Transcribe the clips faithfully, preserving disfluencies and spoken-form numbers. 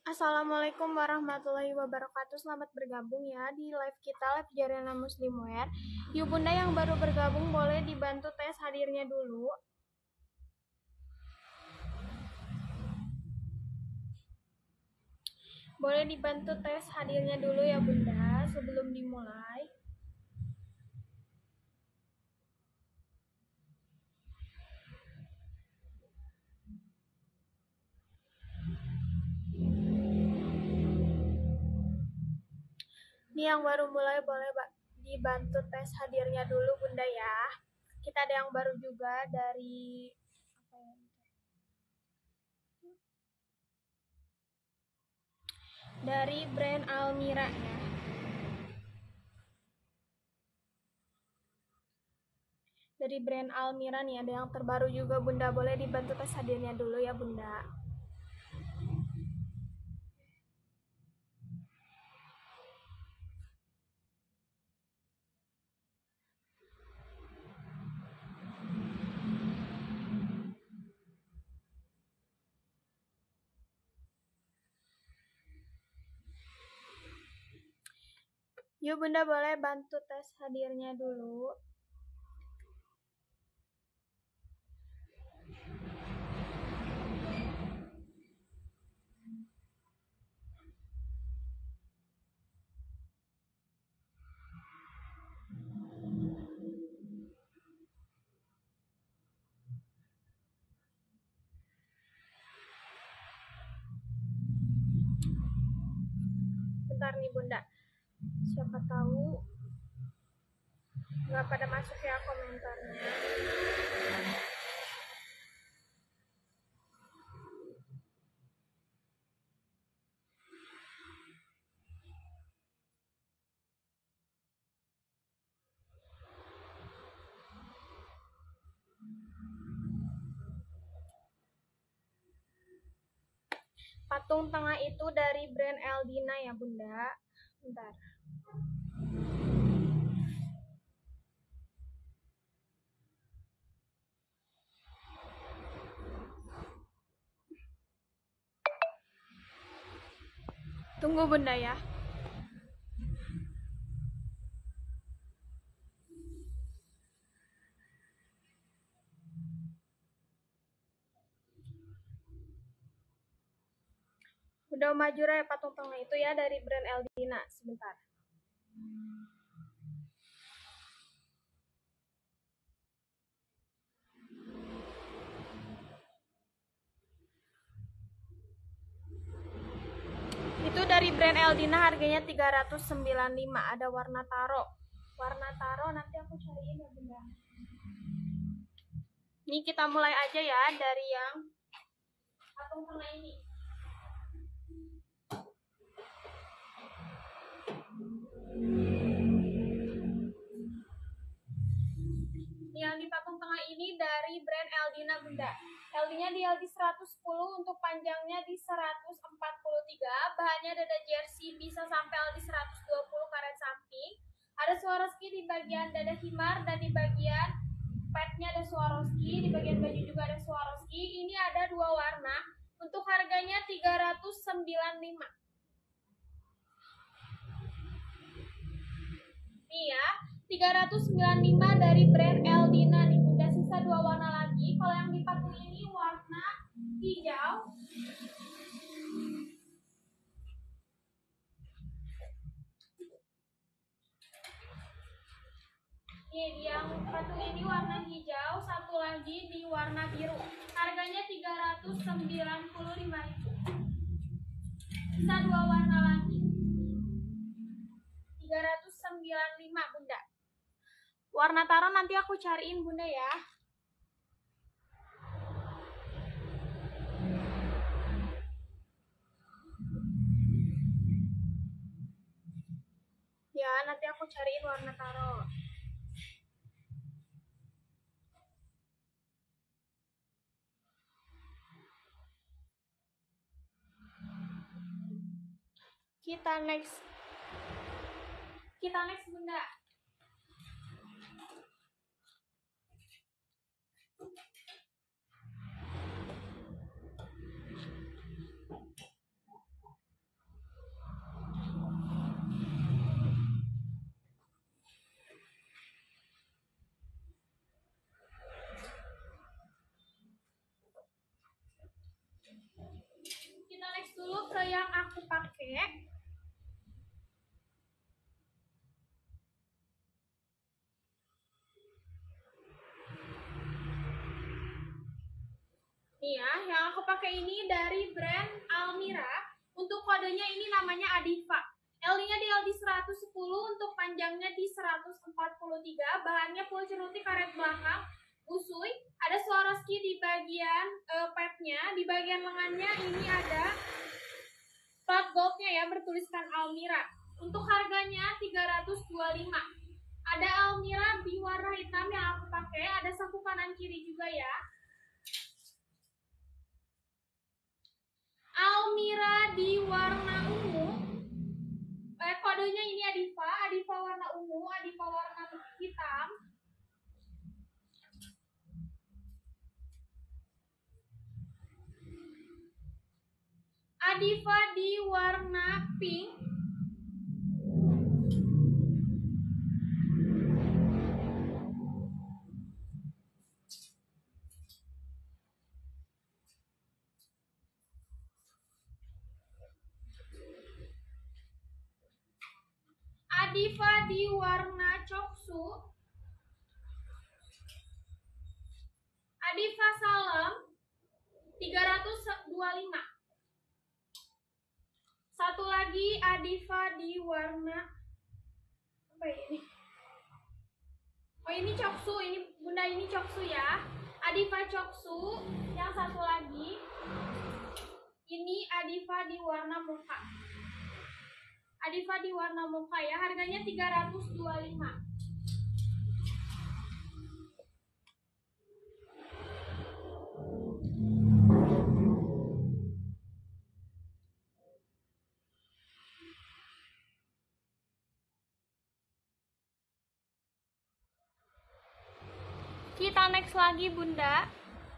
Assalamualaikum warahmatullahi wabarakatuh. Selamat bergabung ya di live kita, live Jarana Muslimwear. Yuk bunda yang baru bergabung boleh dibantu tes hadirnya dulu. Boleh dibantu tes hadirnya dulu ya bunda sebelum dimulai. Ini yang baru mulai boleh dibantu tes hadirnya dulu bunda ya. Kita ada yang baru juga dari apa ya? Dari brand Almira ya. Dari brand Almira nih ada yang terbaru juga bunda, boleh dibantu tes hadirnya dulu ya bunda. Yuk bunda boleh bantu tes hadirnya dulu. Bentar nih bunda, siapa tahu nggak pada masuk ya komentarnya. Patung tengah itu dari brand Eldina ya bunda. Bentar. Tunggu bunda ya. Udah maju ya patung tengah itu ya dari brand Eldina. Sebentar. Itu dari brand Eldina harganya tiga ratus sembilan puluh lima. Ada warna taro. Warna taro nanti aku cariin ya bunda. Ini kita mulai aja ya dari yang patung tengah ini. Yang di patung tengah ini dari brand Eldina bunda. L D-nya di L D seratus sepuluh, untuk panjangnya di seratus empat puluh tiga, bahannya dada jersey, bisa sampai L D seratus dua puluh karet samping. Ada Swarovski di bagian dada himar dan di bagian padnya ada Swarovski, di bagian baju juga ada Swarovski. Ini ada dua warna. Untuk harganya tiga ratus sembilan puluh lima. Nih ya, tiga ratus sembilan puluh lima dari brand Eldina nih bunda. Sisa dua warna lagi. Kalau yang di patung ini warna hijau. Nih yang patung ini warna hijau, satu lagi di warna biru. Harganya tiga ratus sembilan puluh lima ribu. Sisa dua warna lagi. tiga ratus sembilan puluh lima bunda. Warna taro nanti aku cariin bunda ya. Ya, nanti aku cariin warna taro. Kita next. Kita next bunda. pakai ini dari brand Almira. Untuk kodenya ini namanya Adiva. L-nya di L D seratus sepuluh, untuk panjangnya di seratus empat puluh tiga. Bahannya full ceruti karet belakang, usui. Ada Swarovski di bagian uh, padnya. Di bagian lengannya ini ada plat goldnya ya, bertuliskan Almira. Untuk harganya tiga ratus dua puluh lima. Ada Almira di warna hitam yang aku pakai. Ada saku kanan kiri juga ya. Almira di warna ungu. Eh, kodenya ini Adiva. Adiva warna ungu, Adiva warna hitam. Adiva di warna pink. Adiva di warna coksu. Adiva Salem tiga ratus dua puluh lima. Satu lagi Adiva di warna apa ya ini? Oh ini coksu, ini bunda ini coksu ya. Adiva coksu. Yang satu lagi ini Adiva di warna mocha. Adiva di warna mocha ya, harganya tiga ratus dua puluh lima. Kita next lagi bunda.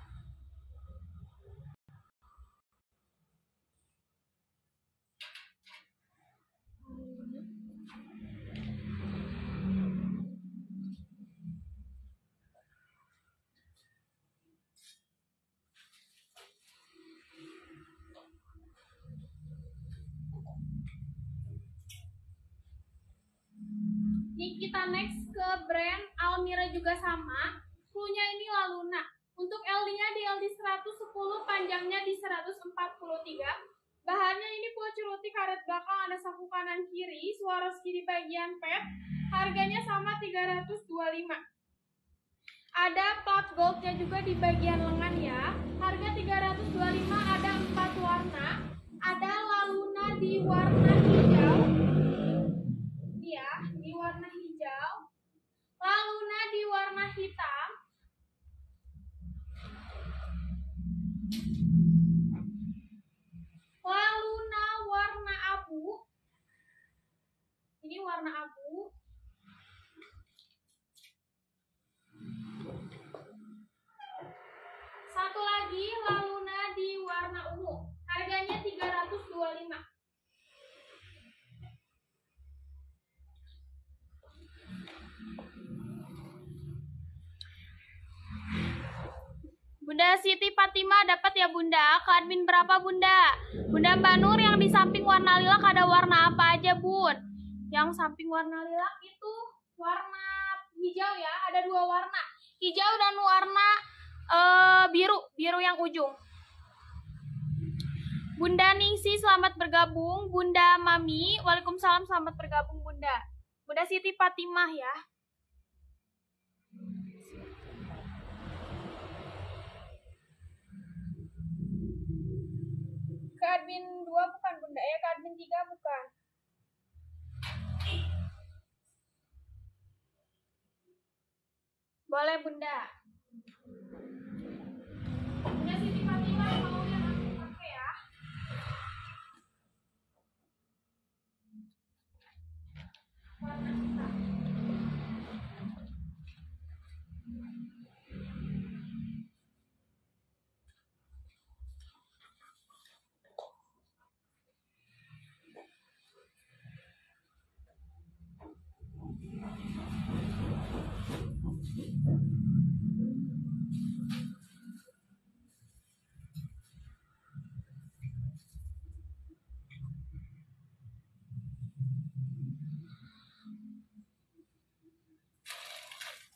Ini kita next ke brand Almira juga sama. Cluenya ini Laluna. Untuk L D-nya di L D seratus sepuluh, panjangnya di seratus empat puluh tiga. Bahannya ini full ceruti karet belakang, ada saku kanan kiri, Swarovski di bagian pad. Harganya sama tiga ratus dua puluh lima. Ada pot goldnya juga di bagian lengan ya. Harga tiga ratus dua puluh lima, ada empat warna. Ada Laluna di warna hijau. Ya, di warna hijau. Laluna di warna hitam. Laluna warna abu. Ini warna abu. Satu lagi Laluna di warna ungu. Harganya tiga ratus dua puluh lima. Bunda Siti Fatima dapat ya bunda? Ke admin berapa bunda? Bunda Mbak Nur yang di samping warna lilac ada warna apa aja bun? Yang samping warna lilac itu warna hijau ya, ada dua warna. Hijau dan warna uh, biru, biru yang ujung. Bunda Ningsi selamat bergabung. Bunda Mami, waalaikumsalam selamat bergabung bunda. Bunda Siti Fatimah ya. Ke admin dua bukan bunda ya, ke admin tiga bukan. Boleh bunda. Bunda Siti Fatimah mau yang aku pakai ya. Warna hitam.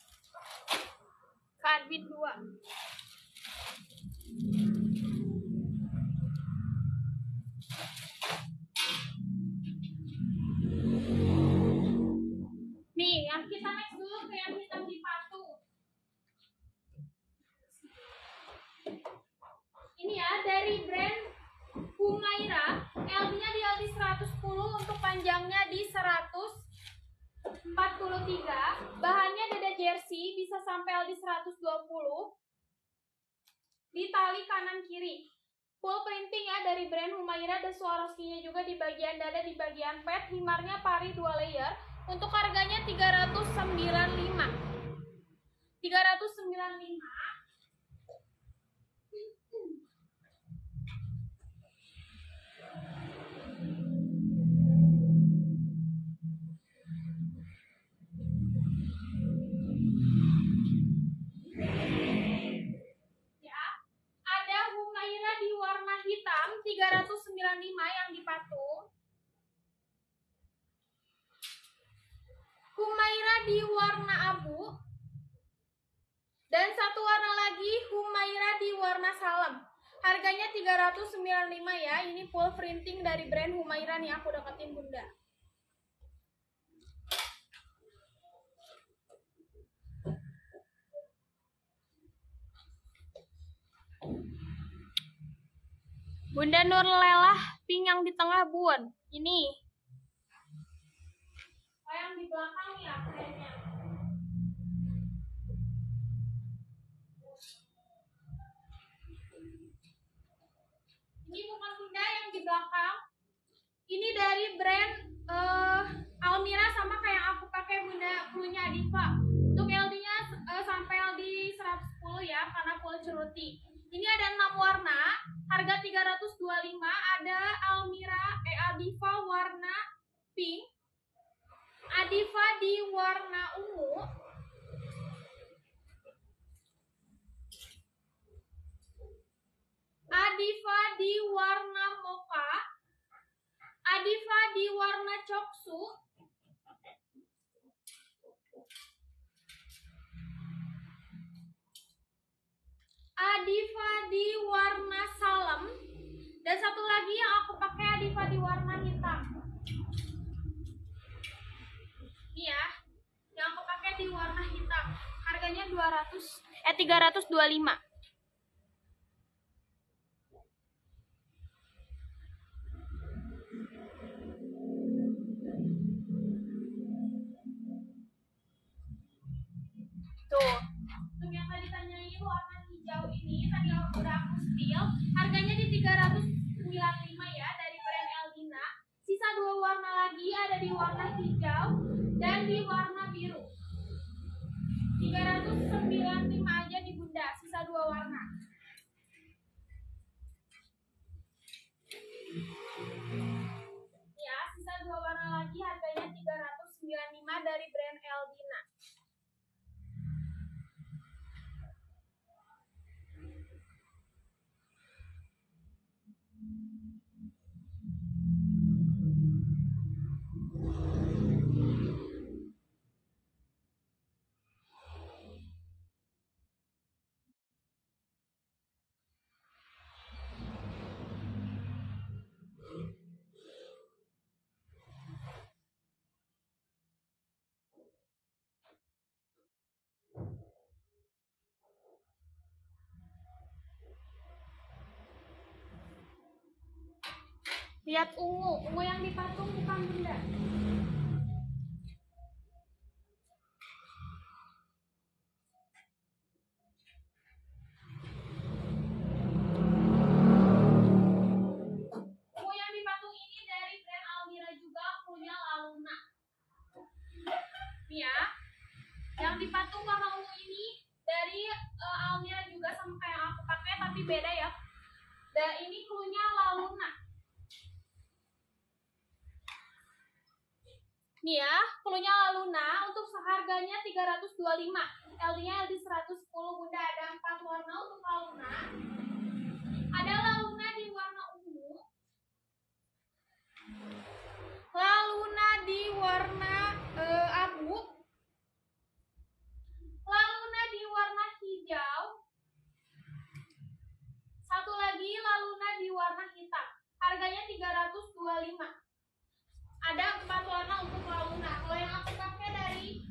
Admin dua. Nih, yang kita next dulu ke yang hitam dipatu. Ini ya, dari brand Humaira, L D-nya di L D seratus sepuluh, untuk panjangnya di seratus empat puluh tiga. Bahannya dada jersey, bisa sampai L D seratus dua puluh. Di tali kanan kiri. Full printing ya dari brand Humaira, ada Swarovski-nya juga di bagian dada, di bagian pet. Himarnya pari dua layer. Untuk harganya tiga ratus sembilan puluh lima. tiga ratus sembilan puluh lima. Ya, ada Humaira di warna hitam tiga ratus sembilan puluh lima yang dipatung. Humaira di warna abu. Dan satu warna lagi, Humaira di warna salem. Harganya tiga ratus sembilan puluh lima ya. Ini full printing dari brand Humaira nih, aku deketin Bunda. Bunda Nur Lelah, pink yang di tengah Bun. Ini. Oh, yang di belakang ya brandnya. Ini bukan Bunda yang di belakang. Ini dari brand uh, Almira, sama kayak yang aku pakai Bunda, punya Adifa. Untuk L D-nya uh, sampai L D seratus sepuluh ya, karena full ceruti. Ini ada enam warna, harga tiga ratus dua puluh lima. Ada Almira, eh Adifa warna pink, Adifa di warna ungu, Adifa di warna mocha, Adifa di warna coksu, Adifa di warna salem, dan satu lagi yang aku pakai Adifa di warna hitam. Ini ya, yang aku pakai di warna hitam. Harganya dua ratus eh tiga ratus dua puluh lima. Tuh, untuk yang tadi tanyain warna hijau ini, tadi aku udah aku spill. Harganya di tiga ratus sembilan puluh lima ya, dari brand Eldina. Sisa dua warna lagi, ada di warna hijau dan di warna biru. tiga ratus sembilan puluh lima aja di Bunda, sisa dua warna. Ya, sisa dua warna lagi, harganya tiga ratus sembilan puluh lima dari brand Eldina. Lihat ungu, ungu yang dipatung bukan Bunda. Ungu yang dipatung ini dari brand Almira juga, punya Laluna. Nih ya, yang dipatung warna ungu ini dari uh, Almira juga, sama kayak yang aku pakai tapi beda ya. Dan ini punya Laluna. Nih ya, cluenya Laluna, untuk harganya tiga ratus dua puluh lima. L D-nya L D seratus sepuluh Bunda, ada empat warna untuk Laluna. Ada Laluna di warna ungu, Laluna di warna uh, abu, Laluna di warna hijau, satu lagi Laluna di warna hitam. Harganya tiga ratus dua puluh lima. Ada empat warna untuk Laluna. Kalau yang aku pakai dari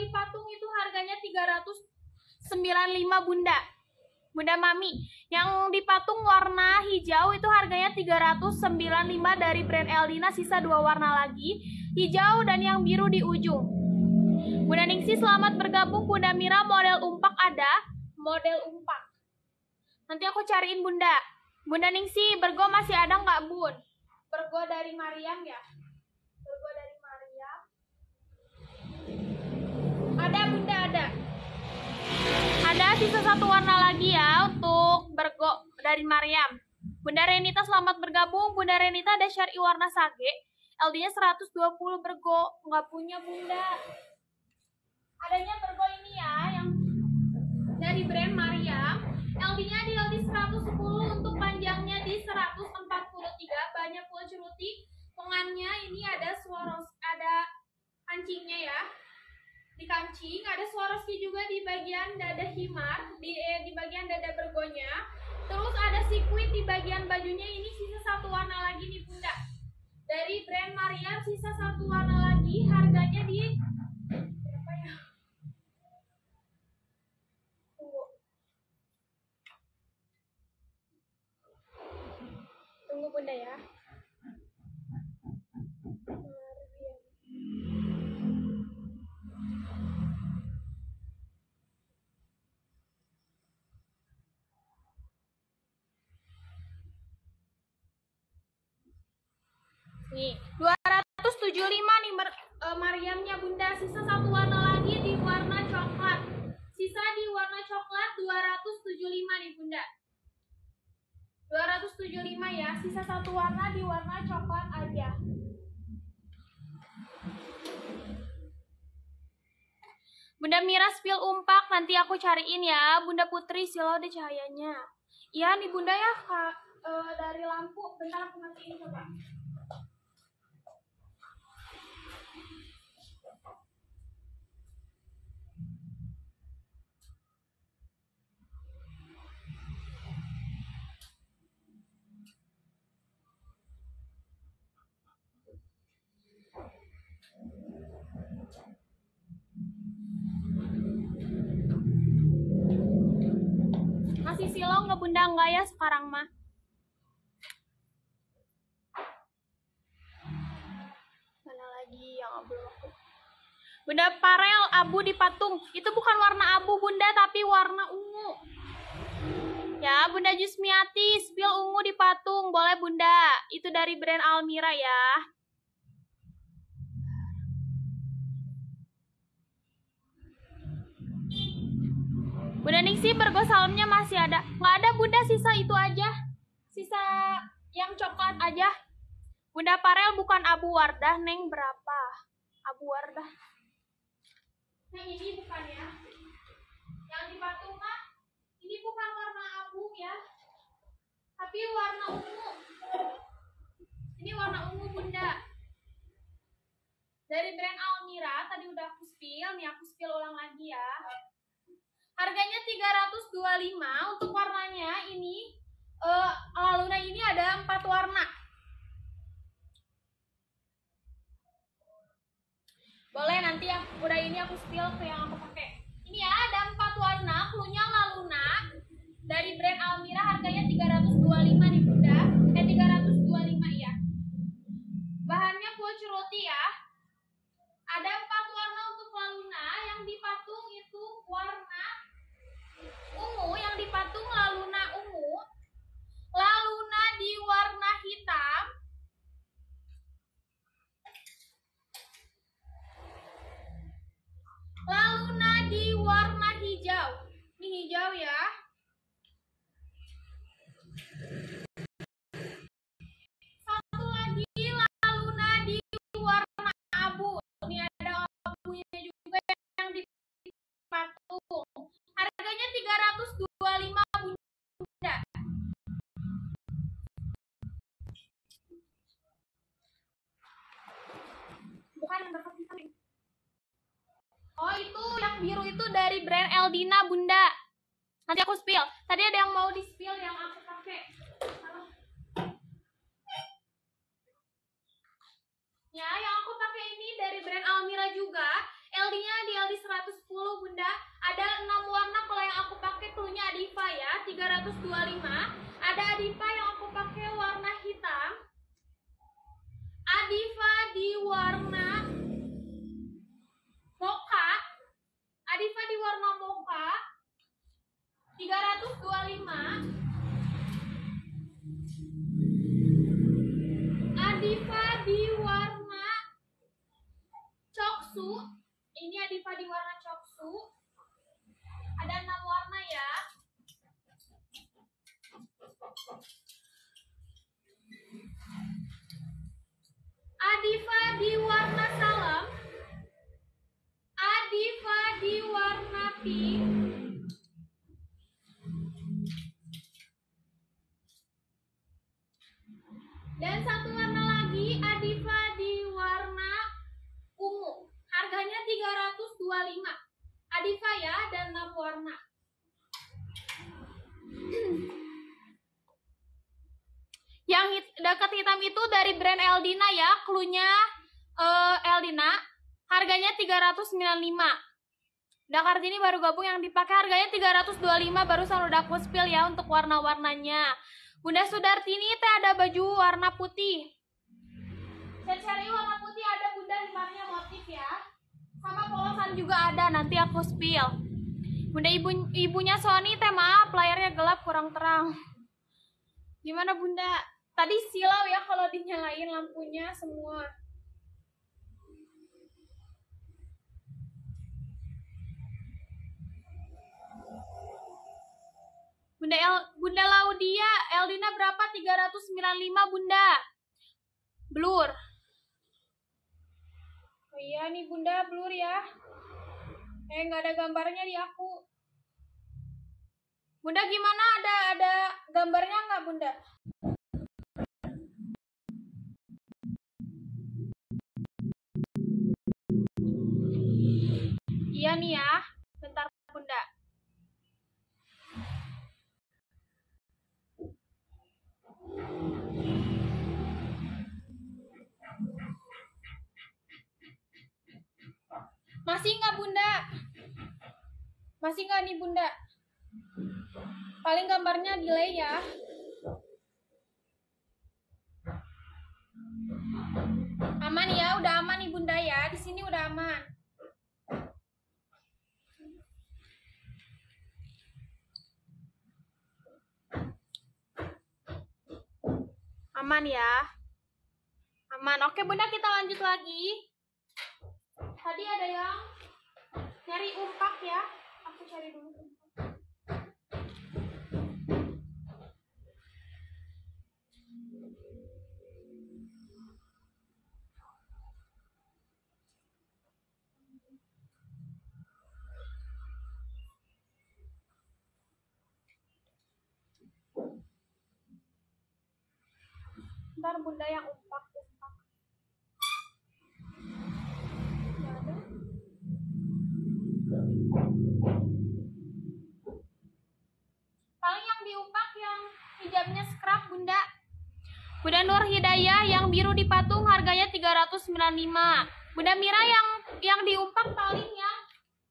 di patung itu harganya tiga ratus sembilan puluh lima Bunda. Bunda Mami, yang di patung warna hijau itu harganya tiga ratus sembilan puluh lima dari brand Eldina, sisa dua warna lagi, hijau dan yang biru di ujung. Bunda Ningsi selamat bergabung. Bunda Mira model umpak ada, model umpak. Nanti aku cariin Bunda. Bunda Ningsi, bergo masih ada nggak Bun? Bergo dari Mariam ya? Bergo dari Mariam. Ada Bunda, ada. Ada sisa satu warna lagi ya untuk bergo dari Mariam. Bunda Renita selamat bergabung. Bunda Renita ada syari warna sage. L D-nya seratus dua puluh bergo. Nggak punya Bunda. Adanya bergo ini ya yang dari brand Mariam. L D-nya di L D seratus sepuluh, untuk panjangnya di seratus empat puluh tiga. Banyak full ceruti. Lengannya ini ada Swarovski, ada kancingnya ya. Di kancing ada Swarovski juga di bagian dada himar, di eh, di bagian dada bergonya. Terus ada sequin di bagian bajunya. Ini sisa satu warna lagi nih Bunda. Dari brand Mariam sisa satu warna lagi, harganya di berapa ya? Tunggu. Tunggu Bunda ya. Nih, dua ratus tujuh puluh lima nih uh, Mariamnya Bunda, sisa satu warna lagi di warna coklat. Sisa di warna coklat dua ratus tujuh puluh lima nih Bunda. dua ratus tujuh puluh lima ya, sisa satu warna di warna coklat aja. Bunda Mira spill umpak, nanti aku cariin ya. Bunda Putri silau deh cahayanya. Iya nih Bunda ya, Kak, uh, dari lampu. Bentar aku matiin coba. Masih silau nggak Bunda? Enggak ya sekarang mah. Mana lagi yang belum aku? Bunda Parel abu di patung. Itu bukan warna abu Bunda, tapi warna ungu. Ya Bunda Jusmiati, spill ungu di patung. Boleh Bunda. Itu dari brand Almira ya. Bunda Ningsi bergo salamnya masih ada. Nggak ada Bunda, sisa itu aja. Sisa yang coklat aja. Bunda Parel bukan abu wardah, Neng berapa? Abu wardah. Neng ini bukan ya. Yang di patung mah ini bukan warna abu ya. Tapi warna ungu. Ini warna ungu Bunda. Dari brand Almira, tadi udah aku spill, nih aku spill ulang lagi ya. Harganya tiga ratus dua puluh lima, untuk warnanya ini uh, Aluna ini ada empat warna. Boleh nanti yang udah ini aku spill ke yang aku pakai. Ini ya ada empat warna, cluenya Laluna dari brand Almira, harganya tiga ratus dua puluh lima nih Bunda. Eh tiga ratus dua puluh lima ya. Bahannya full ceruti ya. Ada empat warna untuk Laluna, yang di patung itu warna ungu, yang di patung Laluna ungu, Laluna di warna hitam, Laluna di warna hijau. Ini hijau ya. Satu lagi Laluna di warna abu. Ini ada abunya juga yang di patung. Harganya tiga ratus dua puluh lima Bunda. Bukan yang dekat kita. Oh itu yang biru itu dari brand Eldina Bunda. Nanti aku spill. Tadi ada yang mau di spill yang aku pakai. Ya yang aku pakai ini dari brand Almira juga. L D-nya di L D seratus di warna mocha. Adifa di warna mocha tiga ratus dua puluh lima. Adifa di warna coksu. Ini Adifa di warna coksu. Ada enam warna ya. Adifa di warna salam. Adifa di warna pink. Dan satu warna lagi, Adifa di warna ungu. Harganya tiga ratus dua puluh lima. Adifa ya, dan enam warna. Yang hit, dekat hitam itu dari brand Eldina ya, cluenya uh, Eldina. Harganya tiga ratus sembilan puluh lima. Udah Kartini baru gabung yang dipakai harganya tiga ratus dua puluh lima, barusan udah aku spill ya untuk warna-warnanya. Bunda Sudartini teh ada baju warna putih. Cari-cari warna putih ada Bunda, lembarnya motif ya. Sama polosan juga ada, nanti aku spill. Bunda ibu ibunya Sony teh maaf, layarnya gelap kurang terang. Gimana Bunda? Tadi silau ya kalau dinyalain lampunya semua. Bunda El, Bunda Laudia, Eldina berapa? tiga ratus sembilan puluh lima Bunda. Blur. Oh iya nih Bunda, blur ya. Eh nggak ada gambarnya di aku. Bunda gimana? Ada ada gambarnya nggak Bunda? Iya nih ya. Bentar Bunda. Masih nggak Bunda? Masih nggak nih Bunda? Paling gambarnya delay ya. Aman ya, udah aman nih Bunda ya. Di sini udah aman. Aman ya. Aman. Oke Bunda, kita lanjut lagi. Tadi ada yang nyari umpak ya. Aku cari dulu umpak. Ntar Bunda yang umpak umpak. Paling yang diumpak yang hijabnya scrap Bunda. Bunda Nur Hidayah yang biru di patung harganya tiga ratus sembilan puluh lima. Bunda Mira yang yang diumpak paling yang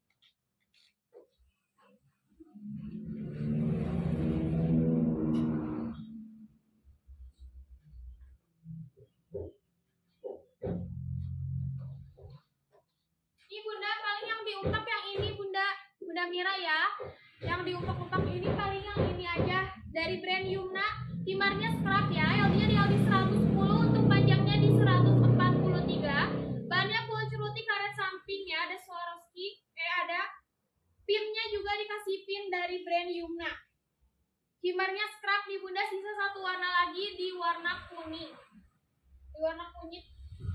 ini Bunda, paling yang diumpak yang ini Bunda. Bunda Mira ya. Yang diumpak-umpak ini paling yang ini aja dari brand Yumna. Himarnya scrap ya. L-nya di L D seratus sepuluh, untuk panjangnya di seratus empat puluh tiga. Bahannya full ceruti karet samping ya, ada Swarovski, eh ada pinnya juga dikasih pin dari brand Yumna. Himarnya scrap nih Bunda, sisa satu warna lagi di warna kuning. Di warna kunyit.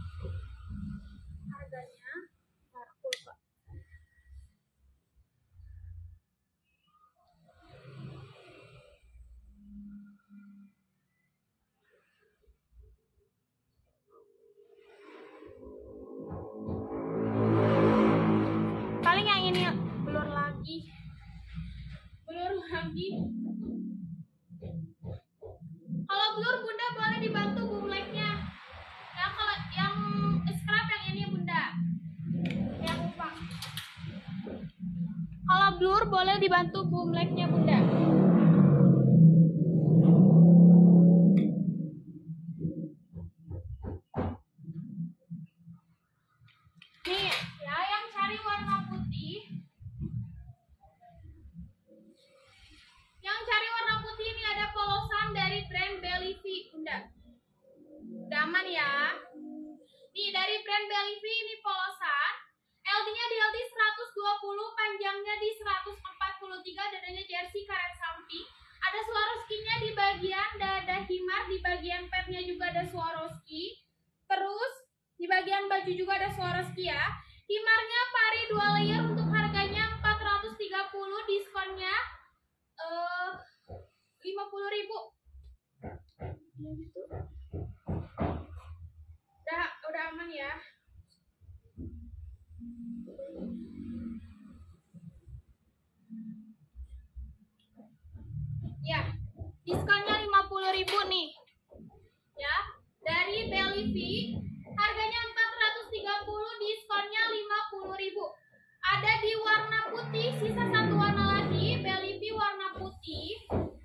Harganya aku lupa. Paling yang ini blur lagi. Blur lagi. Kalau blur Bunda boleh dibantu boom light-nya. Nah, kalau yang scrap yang ini Bunda. Yang umpak. Kalau blur boleh dibantu boom light-nya Bunda. Belly V ini polosan. L D-nya di L D seratus dua puluh, panjangnya di seratus empat puluh tiga, dadanya jersey karet samping. Ada Swarovski-nya di bagian dada himar, di bagian pet-nya juga ada Swarovski. Terus di bagian baju juga ada Swarovski ya. Himarnya pari dua layer untuk harganya empat ratus tiga puluh, diskonnya uh, lima puluh ribu. Udah, udah aman ya. Ya, diskonnya lima puluh ribu nih. Ya, dari Belly V harganya empat ratus tiga puluh, diskonnya lima puluh ribu. Ada di warna putih, sisa satu warna lagi, Belly V warna putih.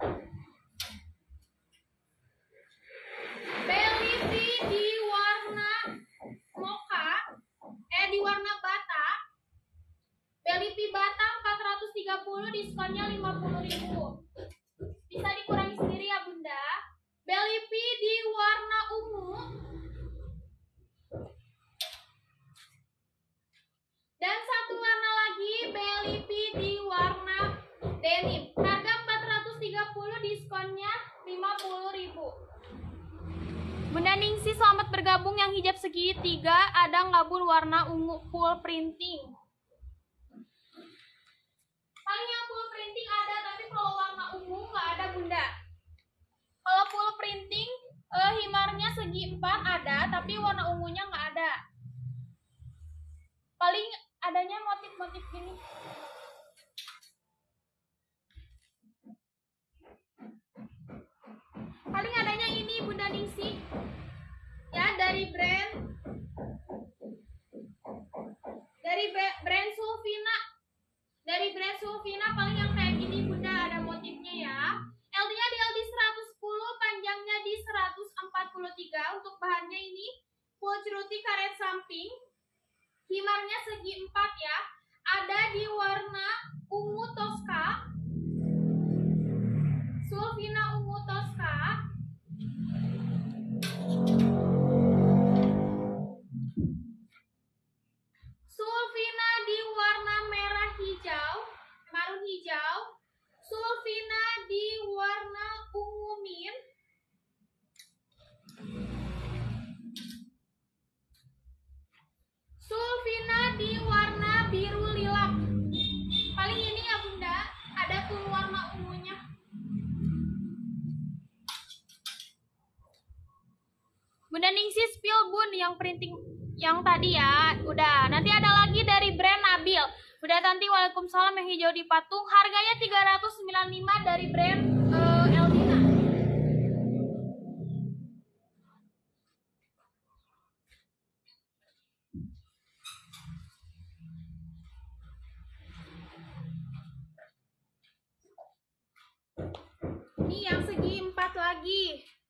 Belly V di warna mocha, eh di warna bata. Belly V bata empat ratus tiga puluh, diskonnya lima puluh ribu. Bisa dikurangi sendiri ya Bunda. Belly V di warna ungu. Dan satu warna lagi, Belly V di warna denim. Harga empat ratus tiga puluh, diskonnya lima puluh ribu. Bunda Ningsi selamat bergabung. Yang hijab segitiga ada nggak Bun warna ungu full printing? Paling yang full printing ada, tapi kalau warna ungu nggak ada Bunda. Kalau full printing eh, himarnya segi empat ada, tapi warna ungunya nggak ada. Paling adanya motif-motif gini. Paling adanya ini Bunda Ningsi. Ya, dari brand dari brand Sulfina. Dari brand Sulfina paling yang kayak gini Bunda, ada motifnya ya. L D-nya di L D seratus sepuluh, panjangnya di seratus empat puluh tiga. Untuk bahannya ini full ceruti karet samping. Himarnya segi empat ya. Ada di warna ungu Tosca. Sulfina ungu Tosca. Sulfina di warna merah hijau, marun hijau. Sulfina di warna ungu mint. Sulfina di warna biru lilak. Paling ini ya Bunda, ada tuh warna ungunya. Bunda Ningsi spill Bun yang printing yang tadi ya. Udah, nanti ada lagi dari brand Nabil. Bunda Tanti waalaikumsalam, yang hijau di patung. Harganya tiga ratus sembilan puluh lima dari brand uh, Eldina. Ini yang segi empat lagi.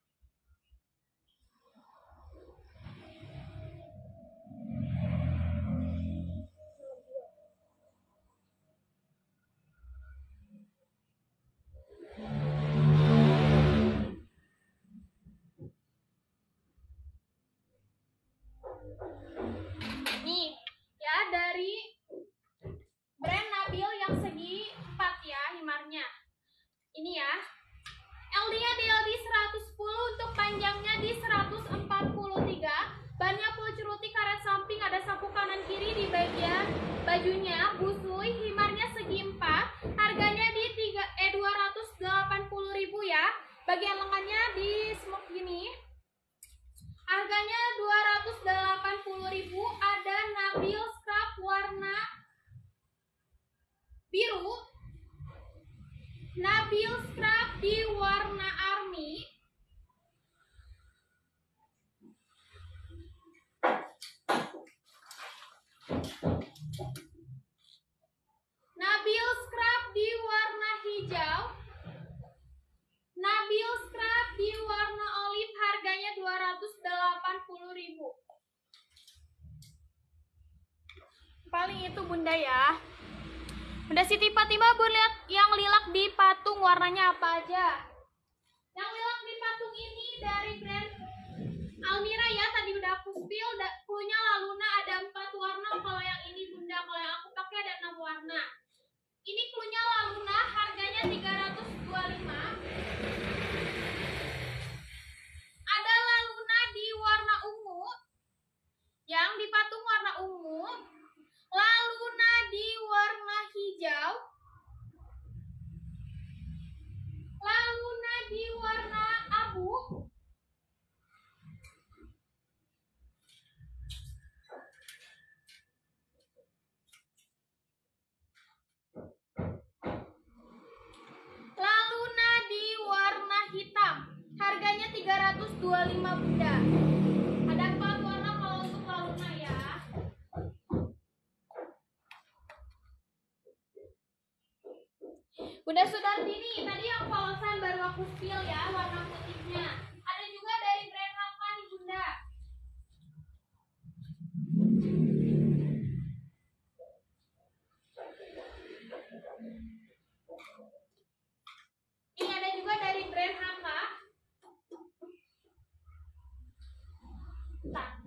Nih, ya dari brand Nabil yang segi empat ya himarnya. Ini ya. L D-nya di L D seratus sepuluh, untuk panjangnya di seratus empat puluh tiga. Bannya full ceruti karet samping, ada sapu kanan kiri di bagian bajunya, busui, himarnya segi empat. Harganya di tiga eh dua ratus delapan puluh ribu ya. Bagian lengannya di smoke gini. Harganya dua ratus delapan puluh ribu. Ada Nabil scrub warna biru. Nabil scrub di warna army. Nabil scrub di warna hijau. Nabil scrub di warna olive, harganya dua ratus delapan puluh ribu. Paling itu Bunda ya. Bunda Siti Fatimah, Bun lihat yang lilak di patung warnanya apa aja. Yang lilak di patung ini dari brand Almira ya, tadi udah aku spill, cluenya Laluna ada empat warna. Kalau yang ini bunda, kalau yang aku pakai ada enam warna. Ini cluenya Laluna, harganya tiga ratus dua puluh lima. Ada Laluna di warna ungu, yang di patung warna ungu. Laluna di warna hijau. Laluna di warna abu. Laluna di warna hitam. Harganya tiga ratus dua puluh lima bunda. Ada empat warna kalau untuk Laluna ya. Bunda Sudartini, tadi yang polosan baru aku spill ya warna putihnya. Ada juga dari brand apa nih bunda? Ini ada juga dari brand Haka. Bentar.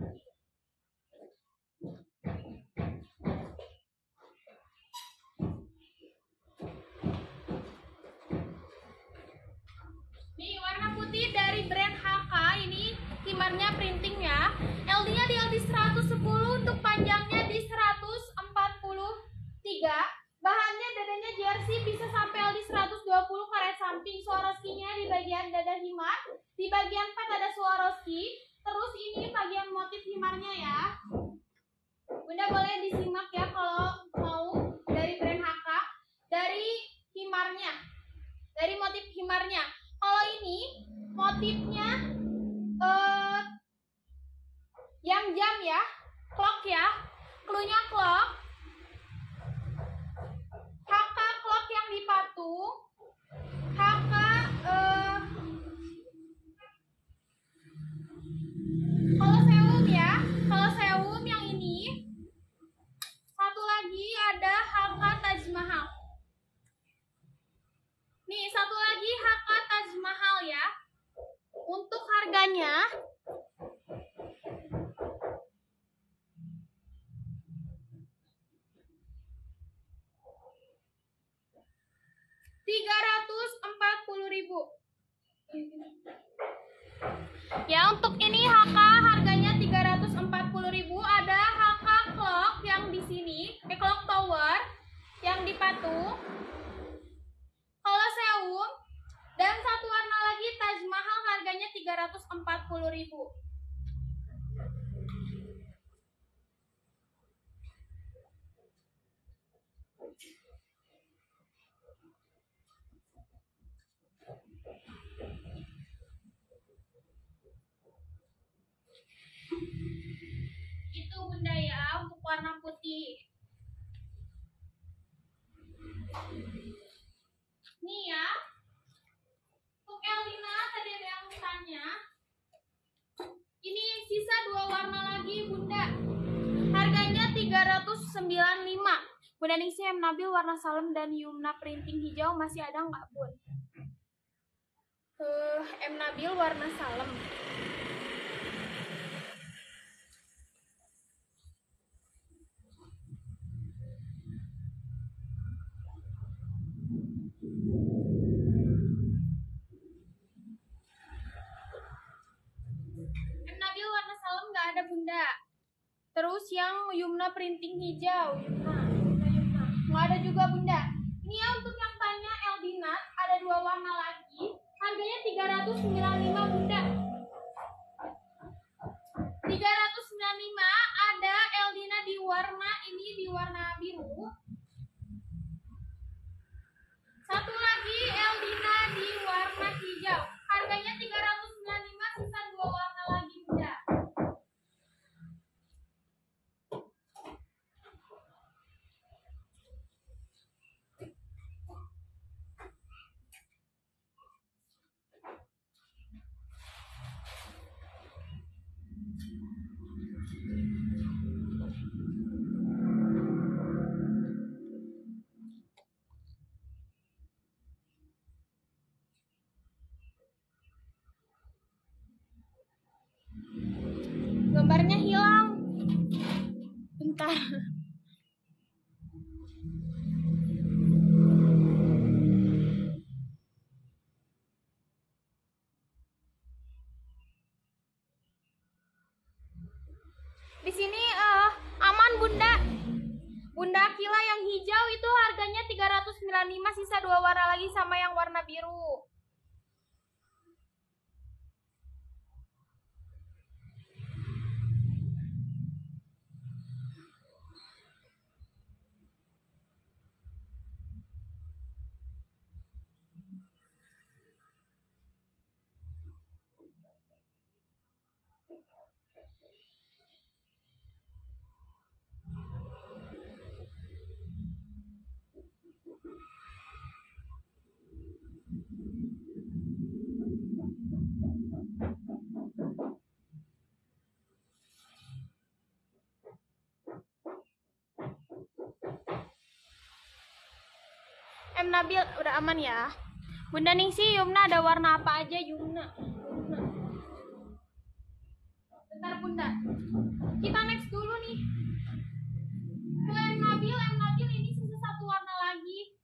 Nih warna putih dari brand Haka. Ini himarnya printing ya. L D-nya di L D seratus sepuluh, untuk panjangnya di seratus empat puluh tiga. Bahannya dadanya jersey, bisa sampai L D seratus dua puluh karet samping. Swarovski-nya di bagian dada himar. Di bagian pet ada Swarovski. Terus ini bagian motif himarnya ya. Bunda boleh disimak ya kalau mau dari brand Haka. Dari himarnya, dari motif himarnya. Kalau ini motifnya eh, yang jam ya, clock ya. Cluenya clock. Haka clock yang dipatung. Haka eh, kalau seum ya, kalau seum yang ini. Satu lagi ada Haka Taj Mahal. Nih, satu lagi Haka Taj Mahal ya. Untuk harganya tiga ratus empat puluh ribu. Ya, untuk ini Haka harganya tiga ratus empat puluh ribu. Ada Haka clock yang di sini, eh, clock tower yang dipatung. Kalau seum dan satu warna lagi Taj Mahal harganya tiga ratus empat puluh ribu. Itu bunda ya untuk warna putih. Nih ya, untuk Elina tadi ada yang tanya. Ini sisa dua warna lagi bunda. Harganya tiga ratus sembilan puluh lima. Bunda Ningsi, M Nabil warna salem dan Yumna printing hijau masih ada nggak bun? Uh, M Nabil warna salem. M Nabil warna salem nggak ada bunda. Terus yang Yumna printing hijau, Yumna, Yumna, Yumna. Nggak ada juga bunda. Ini ya untuk yang tanya Eldina, ada dua warna lagi. Harganya tiga ratus sembilan puluh lima bunda. tiga ratus sembilan puluh lima. Ada Eldina di warna ini, di warna biru. Satu lagi Eldina di warna hijau. Harganya tiga ratus sembilan puluh lima, sisa dua warna lagi bunda. Gambarnya hilang. Di sini uh, aman Bunda. Bunda Akila yang hijau itu harganya tiga ratus sembilan puluh lima, sisa dua warna lagi sama yang warna biru. M Nabil udah aman ya. Bunda Ningsi, Yumna ada warna apa aja Yumna? Yumna. Bentar Bunda. Kita next dulu nih. Ke M Nabil, M Nabil ini sisa satu warna lagi.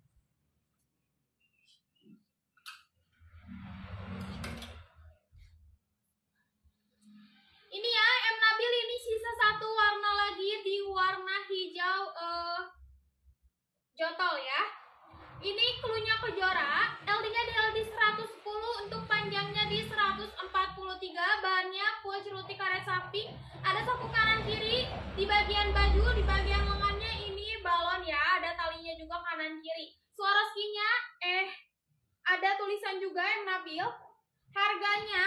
Ini ya M Nabil ini sisa satu warna lagi di warna hijau uh, jotol ya. Ini klunya Kejora, L D-nya di L D seratus sepuluh, untuk panjangnya di seratus empat puluh tiga, bahannya full ceruti karet samping, ada sapu kanan kiri, di bagian baju, di bagian lengannya ini balon ya, ada talinya juga kanan kiri. Swarovskinya, eh, ada tulisan juga yang Nabil, harganya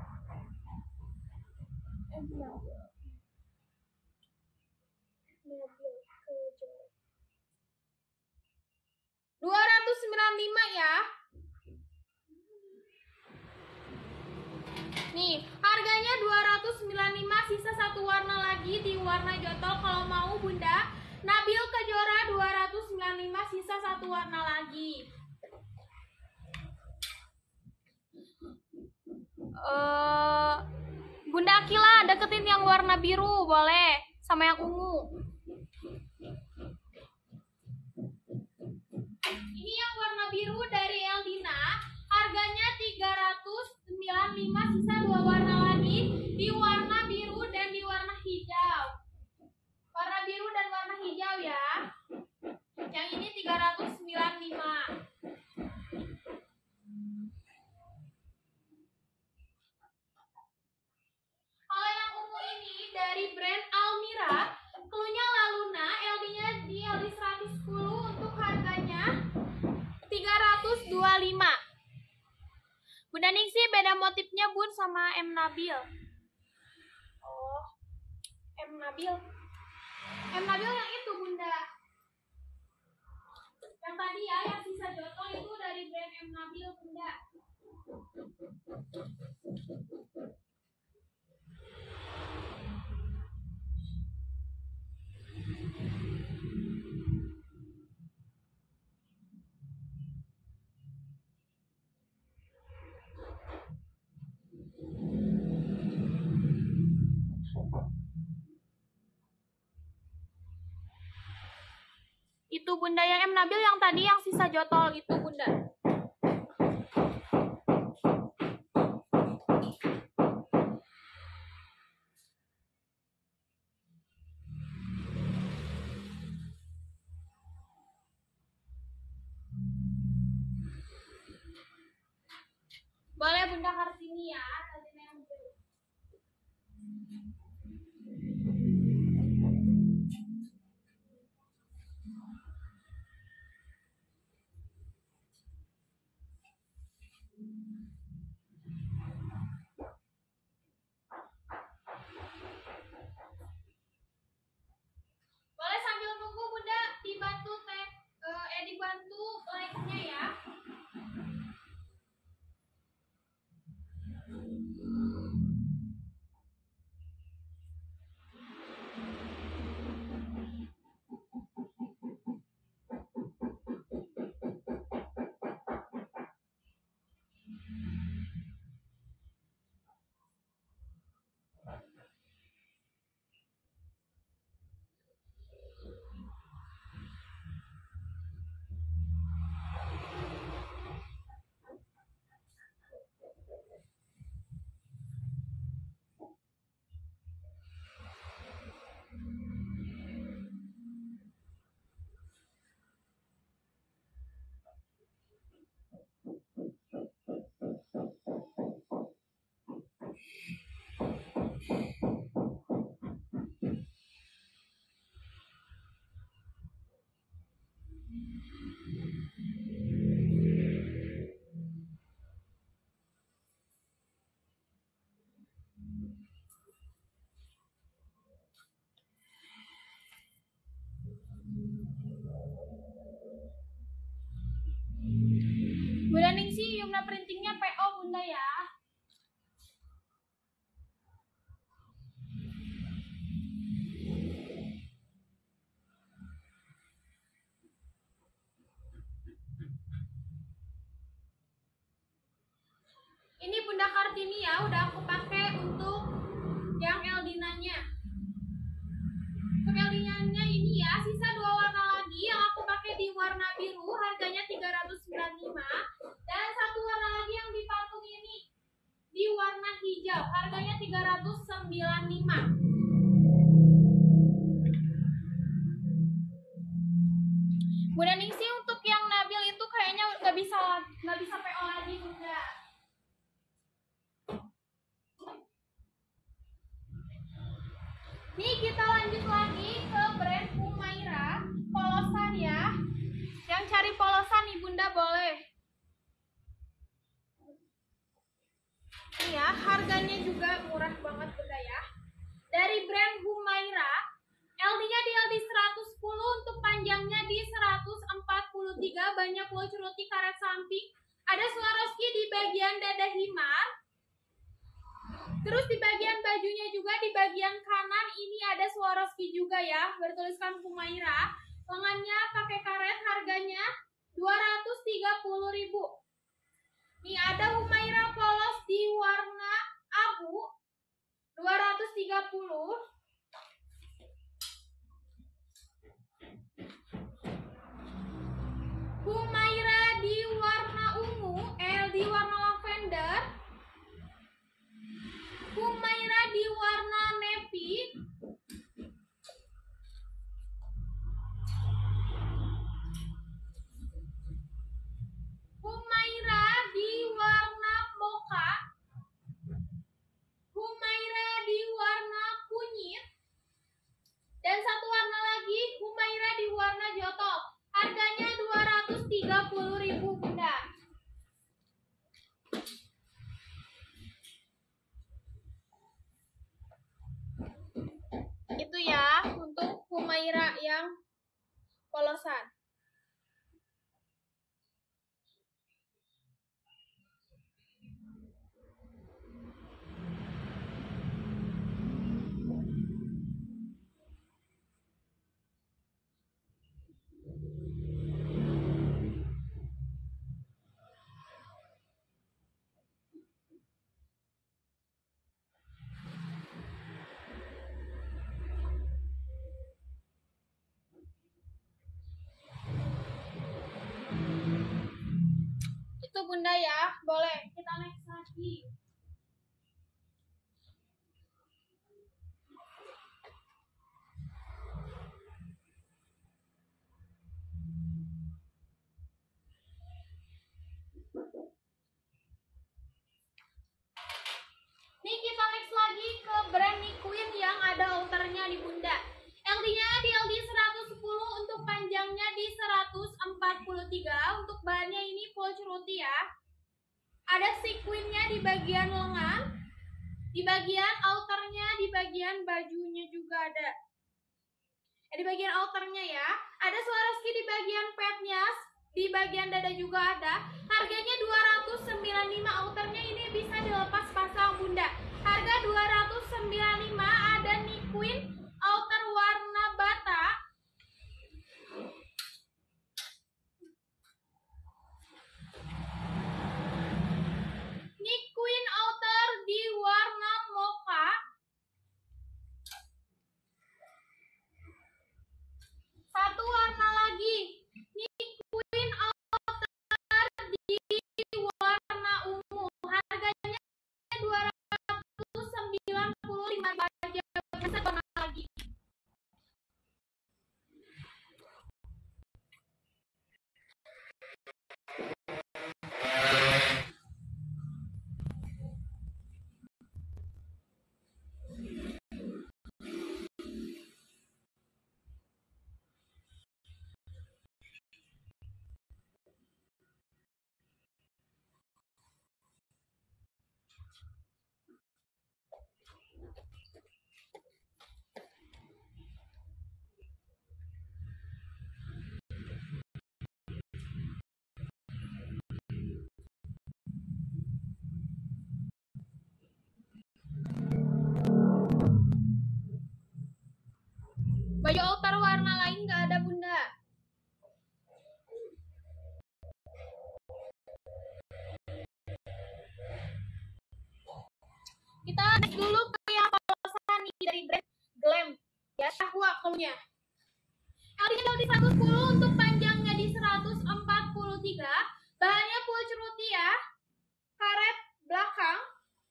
dua ratus sembilan puluh lima ya. Nih, harganya dua ratus sembilan puluh lima, sisa satu warna lagi di warna jotol. Kalau mau Bunda, Nabil Kejora dua ratus sembilan puluh lima, sisa satu warna lagi. Uh, Bunda Akila deketin yang warna biru boleh, sama yang ungu. Ini yang warna biru dari Eldina, harganya tiga ratus sembilan puluh lima, sisa dua warna lagi di warna biru dan di warna hijau. Warna biru dan warna hijau ya. Yang ini tiga ratus sembilan puluh lima. Kalau yang ungu ini dari brand Almira, klunya Laluna, L D-nya di L D seratus sepuluh, untuk harganya tiga ratus dua puluh lima. Bunda Ningsi beda motifnya Bun sama M Nabil. Oh, M Nabil. M Nabil yang itu Bunda. Yang tadi ya, yang sisa jotol itu dari brand M Nabil Bunda. Itu Bunda yang M Nabil yang tadi yang sisa jotol itu Bunda. Boleh Bunda Kartini ya, tadi yang biru. Boleh sambil nunggu Bunda dibantu tag, eh dibantu like-nya ya. Ini Bunda Kartini ya, udah aku pakai untuk yang Eldinanya. Untuk Eldinanya ini ya, sisa dua warna lagi yang aku pakai di warna biru, harganya tiga ratus sembilan puluh lima. Dan satu warna lagi yang di patung ini di warna hijau, harganya tiga ratus sembilan puluh lima. Bunda Ningsi untuk yang Nabil itu kayaknya nggak bisa nggak bisa P O lagi Bunda. Nih kita lanjut lagi ke brand Humaira polosan ya. Yang cari polosan nih Bunda boleh. Nih ya, harganya juga murah banget Bunda ya. Dari brand Humaira, L D-nya di L D seratus sepuluh, untuk panjangnya di seratus empat puluh tiga, banyak watch roti karet samping. Ada Swarovski di bagian dada himar. Terus di bagian bajunya juga di bagian kanan ini ada Swarovski juga ya, bertuliskan Humaira. Lengannya pakai karet, harganya dua ratus tiga puluh ribu. Nih ada Humaira polos di warna abu dua ratus tiga puluh. Humaira di warna ungu, eh di warna lavender. Humaira di warna navy. Humaira di warna mocha. Humaira di warna kunyit. Dan satu warna lagi, Humaira di warna jotol. Harganya dua ratus tiga puluh ribu Bunda. Itu ya untuk Humaira yang polosan. Itu Bunda ya, boleh kita next lagi. Nih kita next lagi ke brand Queen yang ada outernya di Bunda. L D-nya di L D seratus sepuluh, untuk panjangnya di seratus empat puluh tiga. Untuk bahannya ini pouch roti ya. Ada sequinnya di bagian lengan, di bagian outernya, di bagian bajunya juga ada. Eh, di bagian outernya ya. Ada Swarovski di bagian padnya, di bagian dada juga ada. Harganya dua ratus sembilan puluh lima. Outernya ini bisa dilepas pasang Bunda. Harga dua ratus sembilan puluh lima. Ada nih Queen outer warna bata. Nih Queen outer di warna mocha. Satu warna lagi. Nih Queen outer di warna ungu. Harganya dua ratus sembilan puluh lima aja. Bisa warna lagi. Baju outer warna lain nggak ada Bunda. Kita next dulu ke yang polosan nih dari brand Glam. Ya, Shahwa keluarnya. L D-nya di seratus sepuluh untuk panjangnya di seratus empat puluh tiga. Bahannya full ceruti ya. Karet belakang.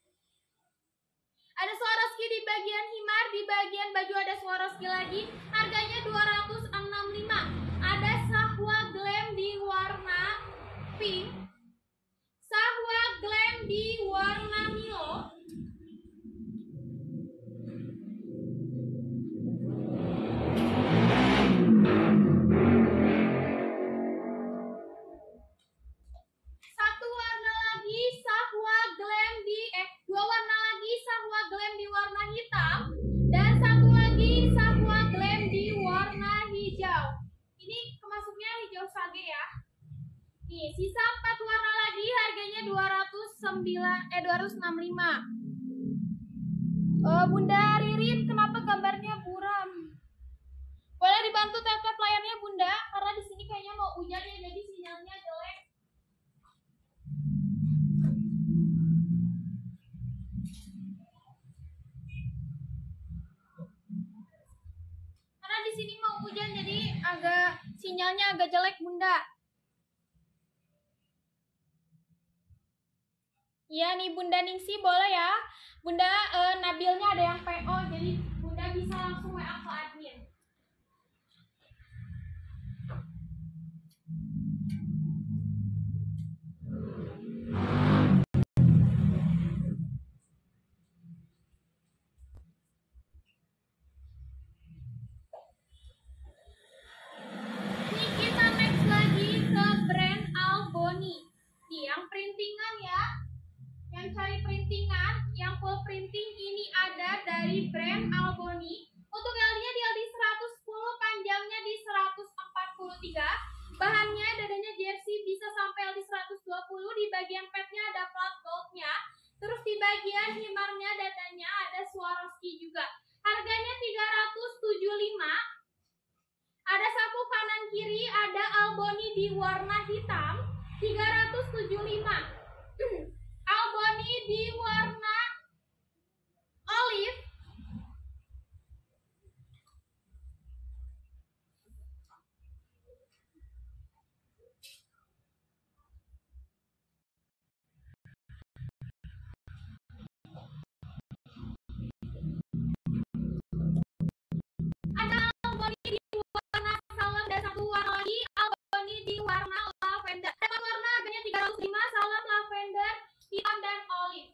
Ada Swarovski di bagian himar, di bagian baju ada Swarovski lagi. Harganya dua ratus enam puluh lima. Ada Shahwa Glam di warna pink. Shahwa Glam di warna Milo. Satu warna lagi Shahwa Glam di eh dua warna lagi Shahwa Glam di warna hitam dan satu lagi Shahwa Glam di warna hijau. Ini kemasuknya hijau sage ya. Nih, sisa empat warna lagi harganya dua ratus sembilan eh dua ratus enam puluh lima. Uh, Bunda Ririn, kenapa gambarnya buram? Boleh dibantu tap-tap layarnya Bunda, karena di sini kayaknya mau hujan ya, jadi sinyalnya jelek. Karena di sini mau hujan, jadi agak sinyalnya agak jelek Bunda. Iya nih Bunda Ningsi boleh ya. Bunda uh, Nabilnya ada yang P O, jadi Bunda bisa langsung W A ke admin. Nih kita next lagi ke brand Albony. Nih yang printingan ya. Yang cari printingan, yang full printing ini ada dari brand Albony. Untuk L D-nya di L D seratus sepuluh, panjangnya di seratus empat puluh tiga. Bahannya dadanya jersey bisa sampai L D seratus dua puluh. Di bagian padnya ada plat goldnya. Terus di bagian himarnya dadanya ada Swarovski juga. Harganya tiga ratus tujuh puluh lima. Ada saku kanan kiri, ada Albony di warna hitam, tiga ratus tujuh puluh lima. Albony di warna olive. Ada Albony di warna salem dan satu warna lagi Albony di warna lavender. Empat warna harganya tiga ratus lima, salem, lavender, hitam dan olive.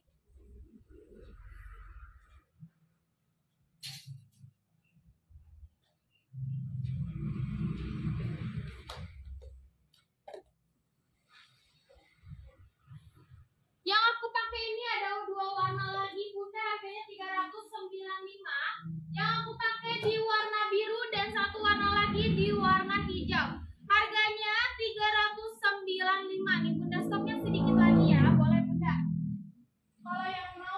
Yang aku pakai ini ada dua warna lagi Bunda, harganya tiga ratus sembilan puluh lima. Yang aku pakai di warna biru dan satu warna lagi di warna hijau. Harganya tiga ratus sembilan puluh lima. Nih Bunda, stoknya sedikit lagi ya, boleh Bunda. Kalau yang mau.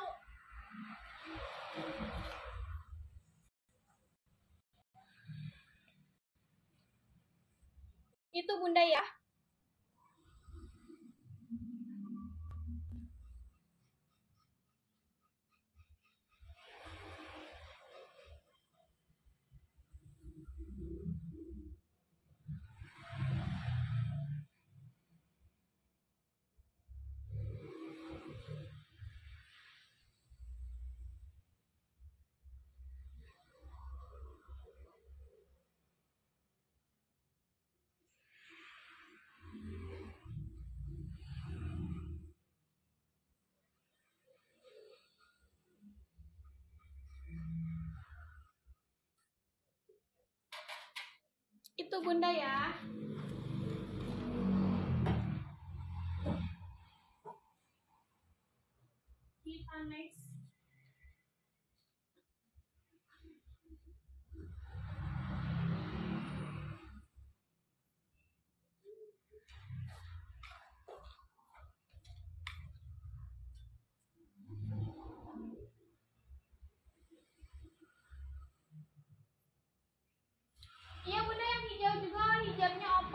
Itu Bunda ya. Itu Bunda ya. Kita next. Iya Bunda, yang hijau juga hijabnya open.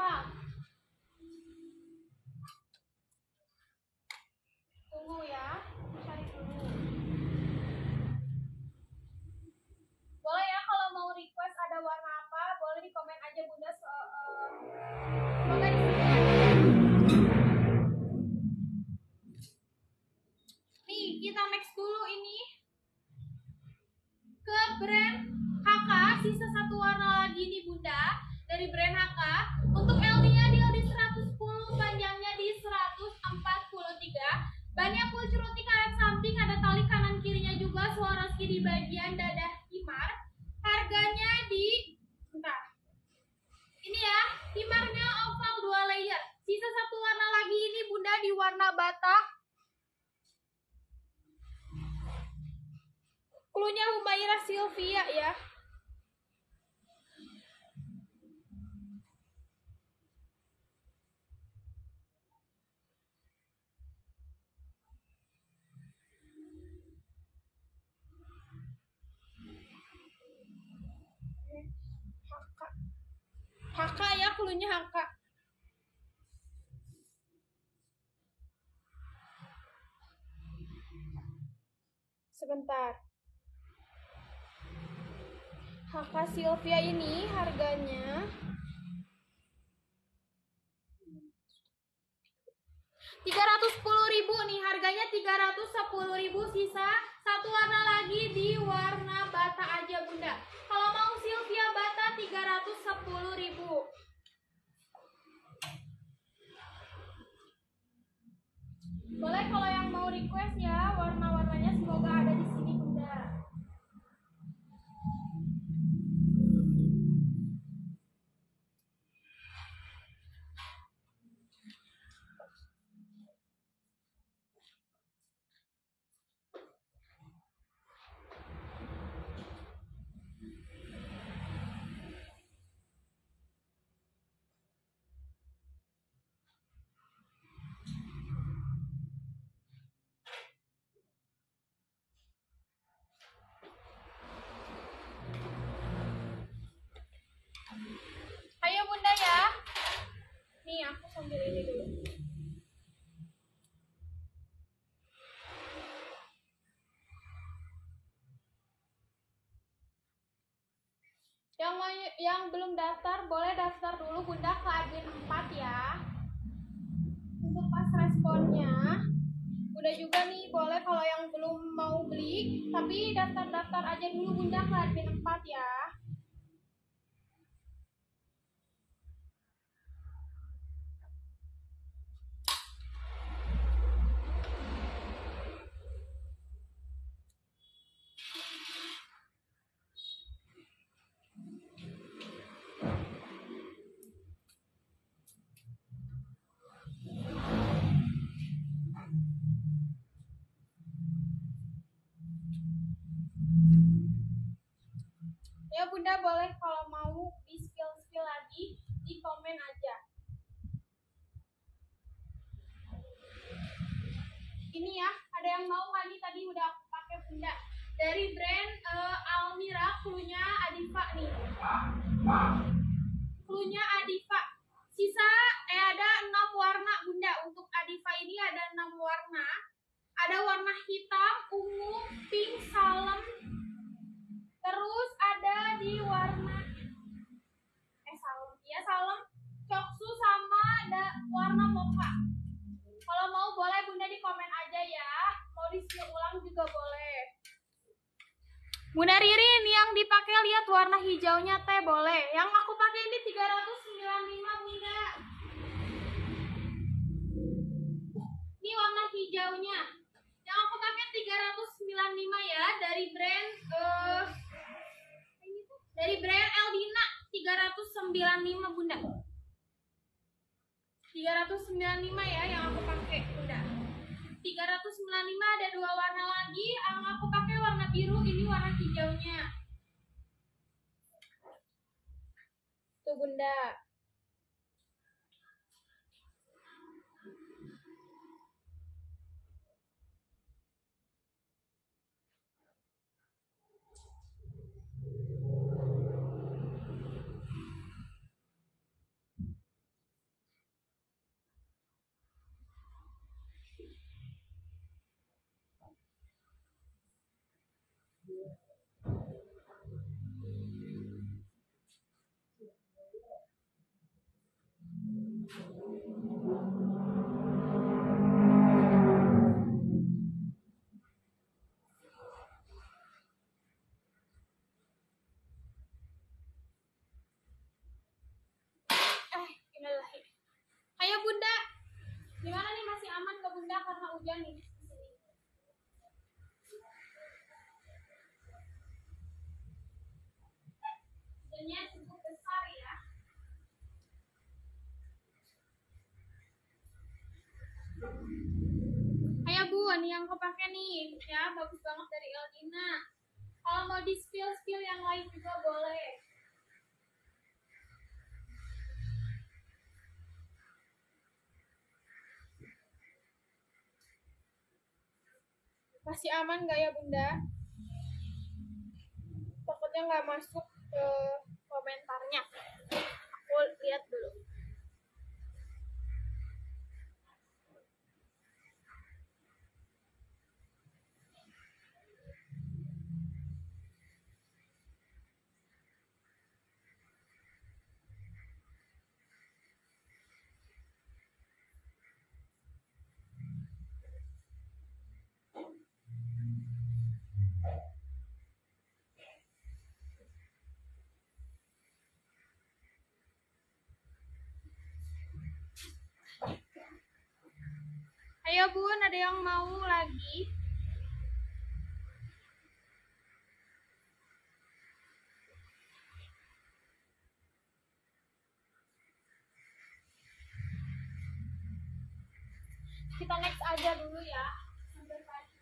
brand H K, sisa satu warna lagi nih Bunda dari brand H K. Untuk L D-nya di L D seratus sepuluh, panjangnya di seratus empat puluh tiga. Bannya full ceruti karet samping, ada tali kanan kirinya juga, Swarovski di bagian dada himar. Harganya di bentar. Ini ya, himarnya oval dua layer. Sisa satu warna lagi ini Bunda di warna bata. Klunya Humaira Sylvia ya. H K ya, klunya H K. Sebentar. H K Sylvia ini harganya tiga ratus sepuluh ribu nih, harganya tiga ratus sepuluh ribu, sisa satu warna lagi di warna bata aja Bunda. Kalau mau Sylvia bata tiga ratus sepuluh ribu. Boleh kalau yang mau request ya, warna-warnanya semoga ada di sini Bunda. Ayo Bunda ya. Nih aku sambil ini dulu. Yang mau, yang belum daftar boleh daftar dulu Bunda ke admin empat ya. Untuk pas responnya. Bunda juga nih boleh kalau yang belum mau beli, tapi daftar-daftar aja dulu Bunda ke admin empat ya. Ya Bunda boleh kalau mau di spill-spill lagi di komen aja. Ini ya, ada yang mau nggak nih, tadi udah aku pakai Bunda. Dari brand uh, Almira, klunya Adifa nih. Klunya Adifa. Sisa eh ada enam warna Bunda. Untuk Adifa ini ada enam warna. Ada warna hitam, ungu, pink, salem. Terus ada di warna eh salem, ya salem, coksu sama ada warna mocha. Kalau mau boleh Bunda di komen aja ya. Mau di-spill ulang juga boleh. Bunda Ririn yang dipakai lihat warna hijaunya teh boleh. Yang aku pakai ini tiga ratus sembilan puluh lima Bunda. Ini warna hijaunya. Yang aku pakai tiga ratus sembilan puluh lima ya, dari brand uh, dari brand Eldina tiga ratus sembilan puluh lima Bunda. tiga ratus sembilan puluh lima ya yang aku pakai Bunda. tiga ratus sembilan puluh lima, ada dua warna lagi. Yang aku pakai warna biru, ini warna hijaunya. Tuh Bunda. hujan nih di sini. Hujannya cukup besar ya. Ayo Bun, yang kepake nih ya, bagus banget dari Eldina. Kalau mau di spill-spill yang lain juga boleh. Masih aman nggak ya Bunda? Takutnya nggak masuk ke komentarnya. Aku lihat dulu. Ayo Bun, ada yang mau lagi? Kita next aja dulu ya. Sampai pagi.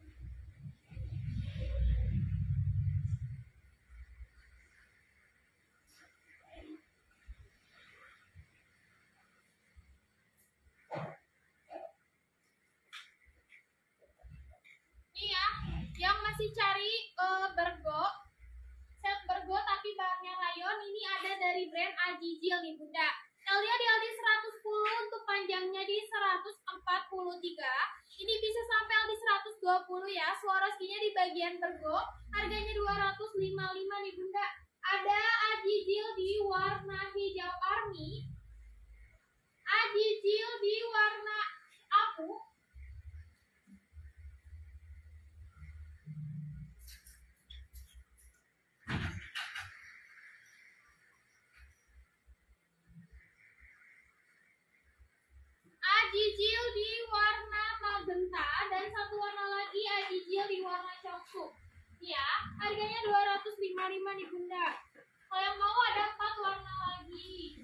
Nih ya, yang masih cari uh, bergo, set bergo tapi bahannya rayon, ini ada dari brand Ajijil nih Bunda. L-nya di L D seratus sepuluh, untuk panjangnya di seratus empat puluh tiga. Ini bisa sampai L D seratus dua puluh ya. Swarovskinya di bagian bergo, harganya dua ratus lima puluh lima nih Bunda. Ada Ajijil di warna hijau army, Ajijil di warna abu, Ajijil di warna magenta, dan satu warna lagi Ajijil di warna coklat. Ya, harganya dua ratus lima puluh lima nih Bunda. Kalau yang mau ada empat warna lagi.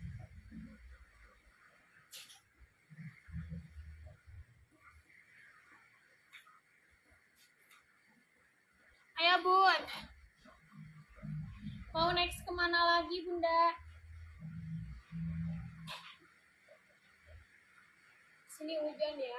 Ayo Bun. Mau next kemana lagi Bunda? Sini hujan ya.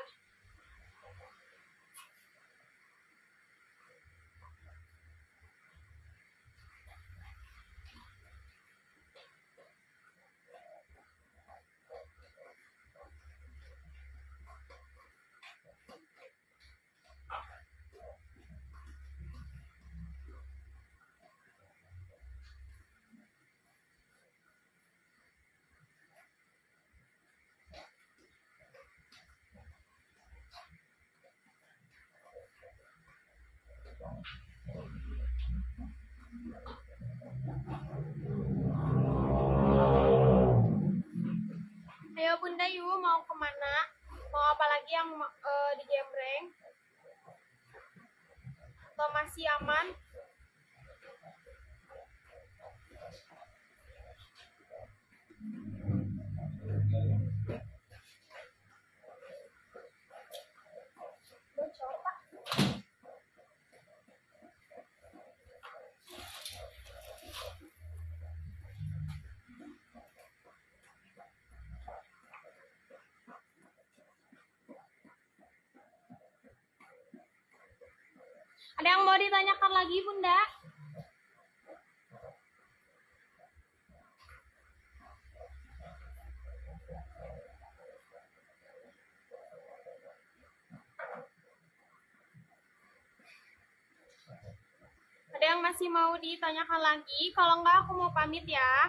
Ayo Bunda yuk, mau kemana? Mau apa lagi yang uh, di Jembreng? Atau masih aman? Ada yang mau ditanyakan lagi Bunda? Ada yang masih mau ditanyakan lagi? Kalau enggak aku mau pamit ya.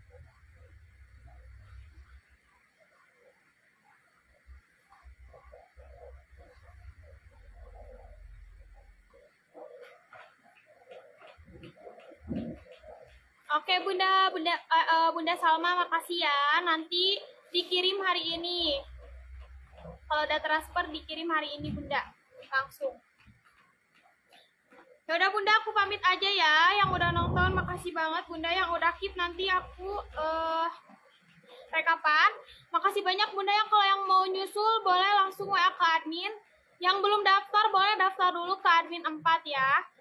Oke Bunda, Bunda, uh, uh, Bunda Salma makasih ya. Nanti dikirim hari ini. Kalau udah transfer dikirim hari ini Bunda, langsung. Ya udah Bunda, aku pamit aja ya. Yang udah nonton, makasih banget Bunda. Yang udah keep, nanti aku uh, rekapan. Makasih banyak Bunda. Yang kalau yang mau nyusul boleh langsung W A ke admin. Yang belum daftar boleh daftar dulu ke admin empat ya.